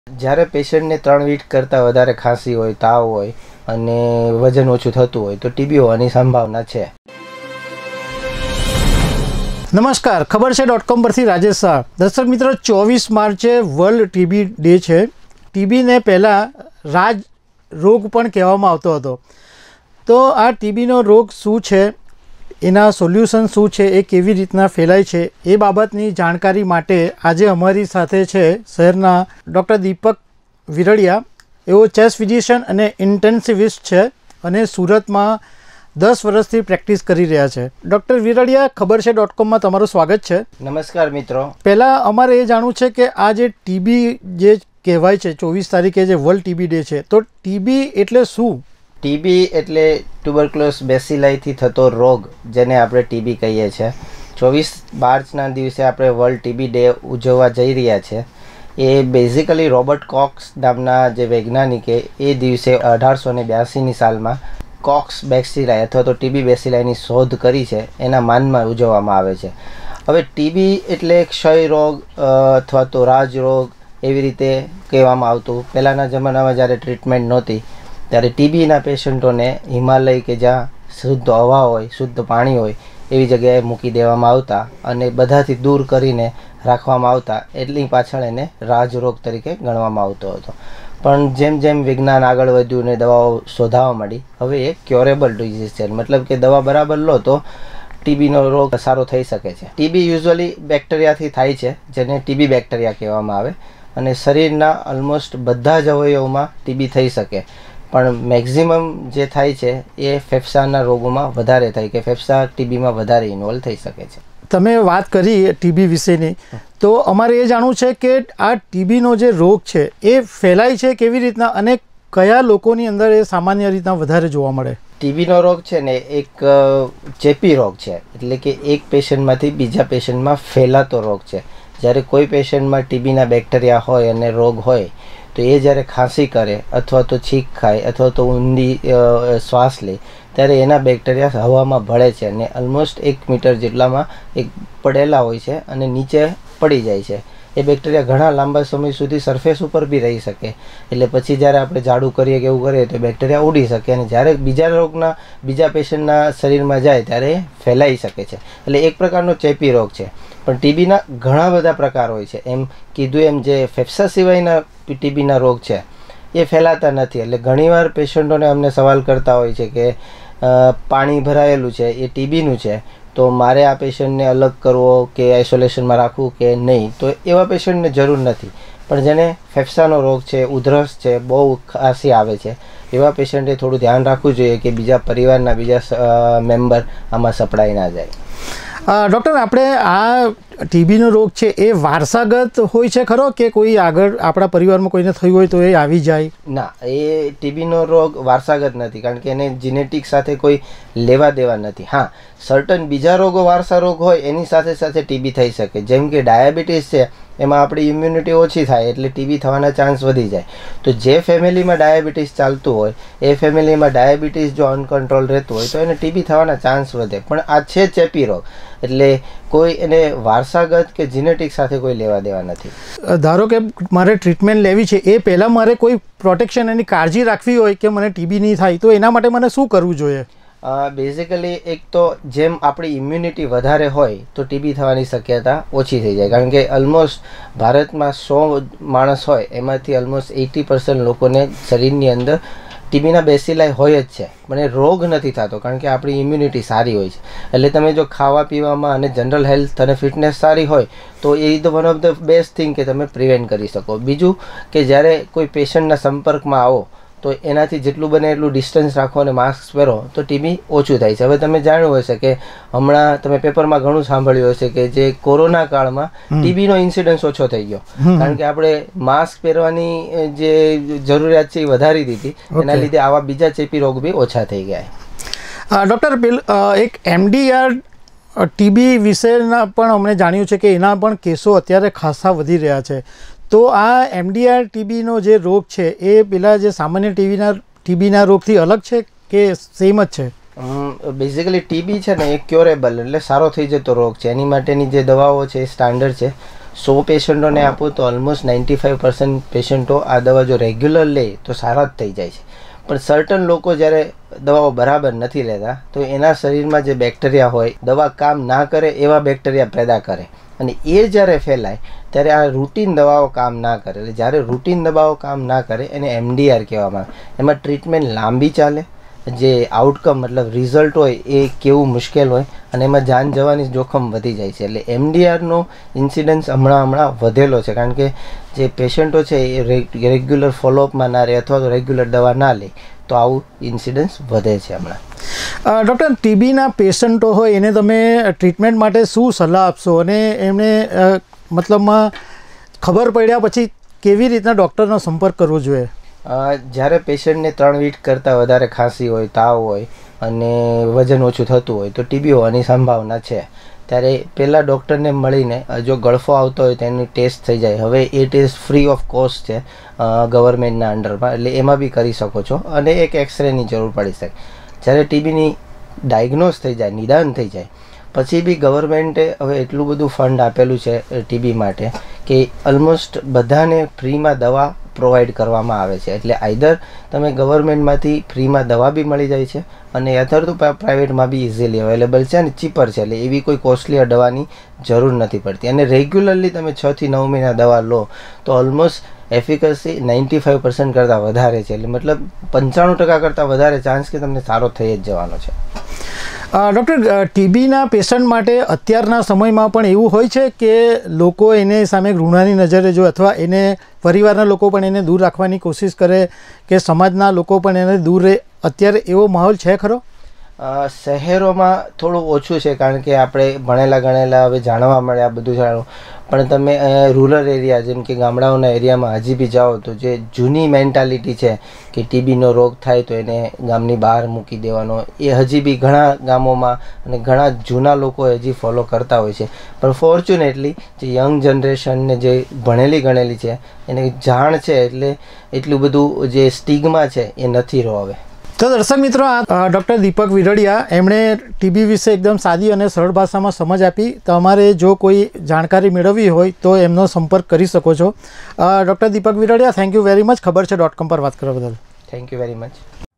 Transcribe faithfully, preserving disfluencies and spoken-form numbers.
જ્યારે પેશન્ટને ત્રણ વીક કરતાં વધારે ખાંસી હોય, તાવ હોય અને વજન ઓછું થતું હોય તો ટીબી હોવાની સંભાવના છે. નમસ્કાર, ખબર છે ડોટ કોમ પરથી રાજેશ શાહ. દર્શક મિત્રો, ચોવીસ માર્ચે વર્લ્ડ ટીબી ડે છે. ટીબીને પહેલાં રાજ રોગ પણ કહેવામાં આવતો હતો. તો આ ટીબીનો રોગ શું છે, એના સોલ્યુશન શું છે, એ કેવી રીતના ફેલાય છે, એ બાબતની જાણકારી માટે આજે અમારી સાથે છે શહેરના ડૉક્ટર દીપક વિરડિયા. એઓ ચેસ્ટ ફિઝિશિયન અને ઇન્ટેન્સિવિસ્ટ છે અને સુરતમાં દસ વર્ષથી પ્રેક્ટિસ કરી રહ્યા છે. ડૉક્ટર વિરડિયા, ખબર છે ડોટ કોમમાં તમારું સ્વાગત છે. નમસ્કાર મિત્રો. પહેલાં અમારે એ જાણવું છે કે આ જે ટીબી જે કહેવાય છે, ચોવીસ તારીખે જે વર્લ્ડ ટીબી ડે છે, તો ટીબી એટલે શું? ટીબી એટલે ટ્યુબરક્લોસ બેસિલાઈથી થતો રોગ, જેને આપણે ટીબી કહીએ છીએ. ચોવીસ માર્ચના દિવસે આપણે વર્લ્ડ ટીબી ડે ઉજવવા જઈ રહ્યા છે. એ બેઝિકલી રોબર્ટ કોક્સ નામના જે વૈજ્ઞાનિકે એ દિવસે અઢારસો ને બ્યાસીની સાલમાં કોક્સ બેક્ટેરિયા અથવા તો ટીબી બેસિલાઈની શોધ કરી છે, એના માનમાં ઉજવવામાં આવે છે. હવે ટીબી એટલે ક્ષય રોગ અથવા તો રાજ રોગ એવી રીતે કહેવામાં આવતું. પહેલાંના જમાનામાં જ્યારે ટ્રીટમેન્ટ નહોતી ત્યારે ટીબીના પેશન્ટોને હિમાલય કે જ્યાં શુદ્ધ હવા હોય, શુદ્ધ પાણી હોય એવી જગ્યાએ મૂકી દેવામાં આવતા અને બધાથી દૂર કરીને રાખવામાં આવતા. એટલી પાછળ એને રાજરોગ તરીકે ગણવામાં આવતો હતો. પણ જેમ જેમ વિજ્ઞાન આગળ વધ્યું ને દવાઓ શોધાવા માંડી, હવે એ ક્યોરેબલ ડિઝીઝ છે. મતલબ કે દવા બરાબર લો તો ટીબીનો રોગ સારો થઈ શકે છે. ટીબી યુઝ્યુઅલી બેક્ટેરિયાથી થાય છે, જેને ટીબી બેક્ટેરિયા કહેવામાં આવે, અને શરીરના ઓલમોસ્ટ બધા જ અવયવોમાં ટીબી થઈ શકે. પણ મેક્ઝિમમ જે થાય છે એ ફેફસાના રોગોમાં વધારે થાય કે ફેફસા ટીબીમાં વધારે ઇન્વોલ્વ થઈ શકે છે. તમે વાત કરી ટીબી વિશેની, તો અમારે એ જાણવું છે કે આ ટીબીનો જે રોગ છે એ ફેલાય છે કેવી રીતના અને કયા લોકોની અંદર એ સામાન્ય રીતના વધારે જોવા મળે? ટીબીનો રોગ છે ને એક ચેપી રોગ છે, એટલે કે એક પેશન્ટમાંથી બીજા પેશન્ટમાં ફેલાતો રોગ છે. જ્યારે કોઈ પેશન્ટમાં ટીબીના બેક્ટેરિયા હોય અને રોગ હોય તો એ જ્યારે ખાંસી કરે અથવા તો છીંક ખાય અથવા તો ઊંડી શ્વાસ લે ત્યારે એના બેક્ટેરિયા હવામાં ભળે છે અને ઓલમોસ્ટ એક મીટર જેટલામાં એક પડેલા હોય છે અને નીચે પડી જાય છે. એ બેક્ટેરિયા ઘણા લાંબા સમય સુધી સરફેસ ઉપર બી રહી શકે. એટલે પછી જ્યારે આપણે ઝાડુ કરીએ કે એવું કરીએ તો બેક્ટેરિયા ઉડી શકે અને જ્યારે બીજા રોગના બીજા પેશન્ટના શરીરમાં જાય ત્યારે ફેલાઈ શકે છે. એટલે એક પ્રકારનો ચેપી રોગ છે. પણ ટીબીના ઘણા બધા પ્રકાર હોય છે. એમ કીધું એમ જે ફેફસા સિવાયના ટીબીના રોગ છે એ ફેલાતા નથી. એટલે ઘણીવાર પેશન્ટોને અમને સવાલ કરતા હોય છે કે પાણી ભરાયેલું છે એ ટીબીનું છે, તો મારે આ પેશન્ટને અલગ કરવો કે આઇસોલેશનમાં રાખવું કે નહીં? તો એવા પેશન્ટને જરૂર નથી. પણ જેને ફેફસાનો રોગ છે, ઉધરસ છે, બહુ ખાંસી આવે છે, એવા પેશન્ટે થોડું ધ્યાન રાખવું જોઈએ કે બીજા પરિવારના બીજા મેમ્બર આમાં સપડાઈ ના જાય. ડૉક્ટર, આપણે આ ટીબીનો રોગ છે એ વારસાગત હોય છે ખરો કે કોઈ આગળ આપણા પરિવારમાં કોઈને થયું હોય તો એ આવી જાય? ના, એ ટીબીનો રોગ વારસાગત નથી, કારણ કે એને જીનેટિક સાથે કોઈ લેવા દેવા નથી. હા, સર્ટન બીજા રોગો વારસા રોગ હોય એની સાથે સાથે ટીબી થઈ શકે. જેમ કે ડાયાબિટીસ છે, એમાં આપણી ઇમ્યુનિટી ઓછી થાય એટલે ટીબી થવાના ચાન્સ વધી જાય. તો જે ફેમિલીમાં ડાયાબિટીસ ચાલતું હોય એ ફેમિલીમાં ડાયાબિટીસ જો અનકન્ટ્રોલ રહેતું હોય તો એને ટીબી થવાના ચાન્સ વધે. પણ આ છે ચેપી રોગ, એટલે કોઈ એને વારસાગત કે જીનેટિક સાથે કોઈ લેવા દેવા નથી. ધારો કે મારે ટ્રીટમેન્ટ લેવી છે, એ પહેલાં મારે કોઈ પ્રોટેક્શન એની કાળજી રાખવી હોય કે મને ટીબી નહીં થાય, તો એના માટે મને શું કરવું જોઈએ? બેઝિકલી એક તો જેમ આપણી ઇમ્યુનિટી વધારે હોય તો ટીબી થવાની શક્યતા ઓછી થઈ જાય. કારણ કે ઓલમોસ્ટ ભારતમાં સો માણસ હોય એમાંથી ઓલમોસ્ટ એટી પર્સન્ટ લોકોને શરીરની અંદર ટીબીના બેસિલાઈ હોય જ છે, પણ એ રોગ નથી થતો કારણ કે આપણી ઇમ્યુનિટી સારી હોય છે. એટલે તમે જો ખાવા પીવામાં અને જનરલ હેલ્થ અને ફિટનેસ સારી હોય તો એ તો one of the best thing કે તમે પ્રિવેન્ટ કરી શકો. બીજું કે જ્યારે કોઈ પેશન્ટના સંપર્કમાં આવો તો એનાથી જેટલું બને એટલું ડિસ્ટન્સ રાખો અને માસ્ક પહેરો તો ટીબી ઓછું થાય છે. હવે તમે જાણ્યું હશે કે હમણાં તમે પેપરમાં ઘણું સાંભળ્યું હશે કે જે કોરોના કાળમાં ટીબીનો ઇન્સિડન્સ ઓછો થઈ ગયો, કારણ કે આપણે માસ્ક પહેરવાની જે જરૂરિયાત છે એ વધારી દીધી. એના લીધે આવા બીજા ચેપી રોગ બી ઓછા થઈ ગયા. ડૉક્ટર, એક એમડીઆર ટીબી વિશેના પણ અમને જાણ્યું છે કે એના પણ કેસો અત્યારે ખાસા વધી રહ્યા છે. તો આ એમડીઆર ટીબીનો જે રોગ છે એ પેલા જે સામાન્ય ટીબીના ટીબીના રોગથી અલગ છે કે સેમ જ છે? બેઝિકલી ટીબી છે ને એ ક્યોરેબલ એટલે સારો થઈ જતો રોગ છે. એની માટેની જે દવાઓ છે એ સ્ટાન્ડર્ડ છે. સો પેશન્ટોને આપો તો ઓલમોસ્ટ નાઇન્ટી ફાઇવ પર્સન્ટ પેશન્ટો આ દવા જો રેગ્યુલર લે તો સારા જ થઈ જાય છે. પણ સર્ટન લોકો જ્યારે દવાઓ બરાબર નથી લેતા તો એના શરીરમાં જે બેક્ટેરિયા હોય દવા કામ ના કરે એવા બેક્ટેરિયા પેદા કરે અને એ જ્યારે ફેલાય ત્યારે આ રૂટીન દવાઓ કામ ના કરે. એટલે જ્યારે રૂટીન દવાઓ કામ ના કરે એને એમડીઆર કહેવામાં આવે. એમાં ટ્રીટમેન્ટ લાંબી ચાલે, જે આઉટકમ મતલબ રિઝલ્ટ હોય એ કેવું મુશ્કેલ હોય અને એમાં જાન જવાની જોખમ વધી જાય છે. એટલે એમડીઆરનો ઇન્સિડન્સ હમણાં હમણાં વધેલો છે કારણ કે જે પેશન્ટો છે એ રેગ્યુલર ફોલોઅપમાં ના રહે અથવા તો રેગ્યુલર દવા ના લે તો આવું ઇન્સિડન્સ વધે છે હમણાં. ડૉક્ટર, ટીબીના પેશન્ટો હોય એને તમે ટ્રીટમેન્ટ માટે શું સલાહ આપશો અને એમને મતલબમાં ખબર પડ્યા પછી કેવી રીતના ડૉક્ટરનો સંપર્ક કરવો જોઈએ? જ્યારે પેશન્ટને ત્રણ વીક કરતાં વધારે ખાંસી હોય, તાવ હોય અને વજન ઓછું થતું હોય તો ટીબી હોવાની સંભાવના છે. ત્યારે પહેલાં ડૉક્ટરને મળીને જો ગળફો આવતો હોય તો એની ટેસ્ટ થઈ જાય. હવે એ ટેસ્ટ ફ્રી ઓફ કોસ્ટ છે ગવર્મેન્ટના અંડરમાં, એટલે એમાં બી કરી શકો છો અને એક એક્સરેની જરૂર પડી શકે. જ્યારે ટીબીની ડાયગ્નોઝ થઈ જાય, નિદાન થઈ જાય પછી બી ગવર્મેન્ટે હવે એટલું બધું ફંડ આપેલું છે ટીબી માટે કે ઓલમોસ્ટ બધાને ફ્રીમાં દવા પ્રોવાઈડ કરવામાં આવે છે. એટલે આઈધર તમે ગવર્મેન્ટમાંથી ફ્રીમાં દવા બી મળી જાય છે અને અથવા તો પ્રાઇવેટમાં બી ઇઝીલી અવેલેબલ છે અને ચીપર છે. એટલે એવી કોઈ કોસ્ટલી દવાની જરૂર નથી પડતી અને રેગ્યુલરલી તમે છ થી નવ મહિના દવા લો તો almost efficacy ninety five percent કરતાં વધારે છે. એટલે મતલબ પંચાણું ટકા કરતાં વધારે ચાન્સ કે તમને સારો થઈ જ જવાનો છે. ડૉક્ટર, ટીબીના પેશન્ટ માટે અત્યારના સમયમાં પણ એવું હોય છે કે લોકો એને સામે ઘૃણાની નજરે જો અથવા એને પરિવારના લોકો પણ એને દૂર રાખવાની કોશિશ કરે કે સમાજના લોકો પણ એને દૂર રહે, અત્યારે એવો માહોલ છે ખરો? શહેરોમાં થોડું ઓછું છે કારણ કે આપણે ભણેલા ગણેલા હવે જાણવા મળે આ બધું જાણવું. પણ તમે રૂરલ એરિયા જેમ કે ગામડાઓના એરિયામાં હજી બી જાઓ તો જે જૂની મેન્ટાલિટી છે કે ટીબીનો રોગ થાય તો એને ગામની બહાર મૂકી દેવાનો, એ હજી બી ઘણા ગામોમાં અને ઘણા જૂના લોકો હજી ફોલો કરતા હોય છે. પણ ફોર્ચ્યુનેટલી જે યંગ જનરેશનને જે ભણેલી ગણેલી છે એને જાણ છે એટલે એટલું બધું જે સ્ટિગ્મા છે એ નથી રહ્યો હવે. તો દર્શક મિત્રો, આ ડૉક્ટર દીપક વિરડિયા એમણે ટીબી વિશે એકદમ સાદી અને સરળ ભાષામાં સમજ આપી. તમારે જો કોઈ જાણકારી મેળવવી હોય તો એમનો સંપર્ક કરી શકો છો. Doctor Deepak Viradiya, thank you very much ખબર છે ડોટ કોમ પર વાત કરવા બદલ. Thank you very much.